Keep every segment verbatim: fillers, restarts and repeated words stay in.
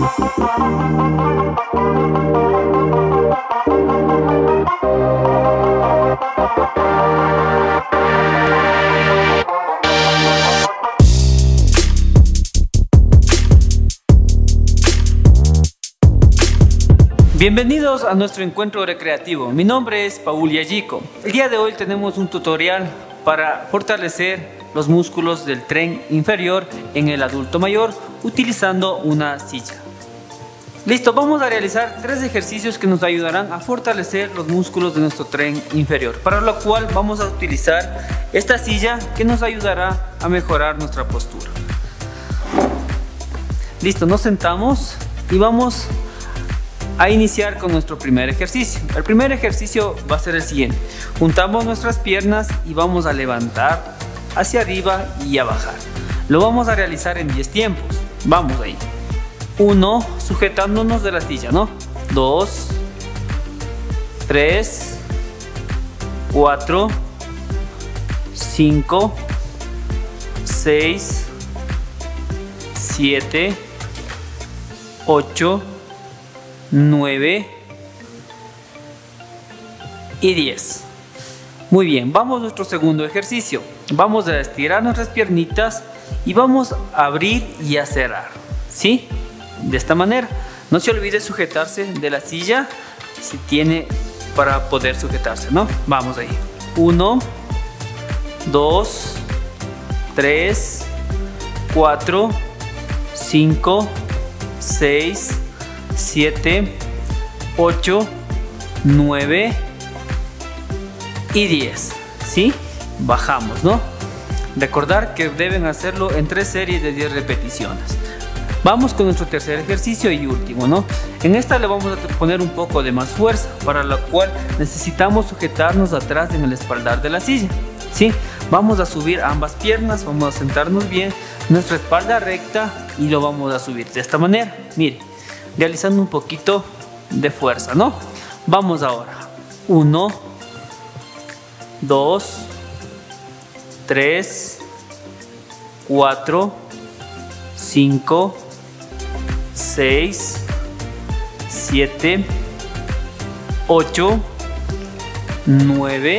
Bienvenidos a nuestro encuentro recreativo. Mi nombre es Paul Yajico. El día de hoy tenemos un tutorial para fortalecer los músculos del tren inferior en el adulto mayor utilizando una silla. Listo, vamos a realizar tres ejercicios que nos ayudarán a fortalecer los músculos de nuestro tren inferior, para lo cual vamos a utilizar esta silla que nos ayudará a mejorar nuestra postura. Listo, nos sentamos y vamos a iniciar con nuestro primer ejercicio. El primer ejercicio va a ser el siguiente: juntamos nuestras piernas y vamos a levantar hacia arriba y a bajar. Lo vamos a realizar en diez tiempos. Vamos ahí. uno, sujetándonos de la silla, ¿no? dos, tres, cuatro, cinco, seis, siete, ocho, nueve y diez. Muy bien, vamos a nuestro segundo ejercicio. Vamos a estirar nuestras piernitas y vamos a abrir y a cerrar, ¿sí? De esta manera. No se olvide sujetarse de la silla si tiene para poder sujetarse, ¿no? Vamos ahí. uno, dos, tres, cuatro, cinco, seis, siete, ocho, nueve y diez. ¿Sí? Bajamos, ¿no? Recordar que deben hacerlo en tres series de diez repeticiones. Vamos con nuestro tercer ejercicio y último, ¿no? En esta le vamos a poner un poco de más fuerza, para lo cual necesitamos sujetarnos atrás en el espaldar de la silla. ¿Sí? Vamos a subir ambas piernas, vamos a sentarnos bien, nuestra espalda recta, y lo vamos a subir de esta manera. Mire, realizando un poquito de fuerza, ¿no? Vamos ahora. uno, dos, tres, cuatro, cinco, seis, siete, ocho, nueve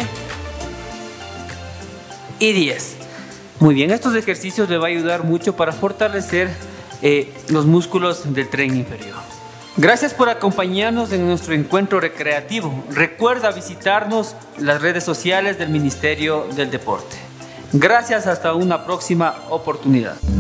y diez. Muy bien, estos ejercicios les va a ayudar mucho para fortalecer eh, los músculos del tren inferior. Gracias por acompañarnos en nuestro encuentro recreativo. Recuerda visitarnos en las redes sociales del Ministerio del Deporte. Gracias, hasta una próxima oportunidad.